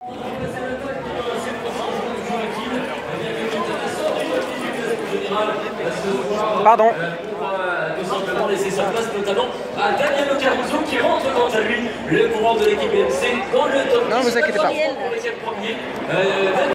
Pardon. Tout simplement laisser sa place notamment à Daniel Caruso qui rentre quant à lui le courant de l'équipe BMC dans le top 10. Non, vous inquiétez pas.